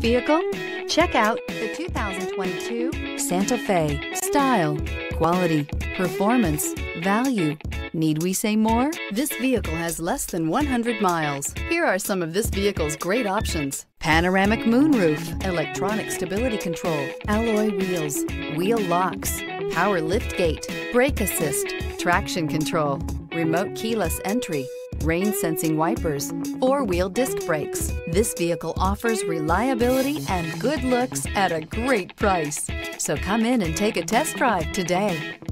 vehicle? Check out the 2022 Santa Fe. Style, quality, performance, value. Need we say more? This vehicle has less than 100 miles. Here are some of this vehicle's great options: panoramic moonroof, electronic stability control, alloy wheels, wheel locks, power liftgate, brake assist, traction control, remote keyless entry, rain sensing wipers, four-wheel disc brakes. This vehicle offers reliability and good looks at a great price. So come in and take a test drive today.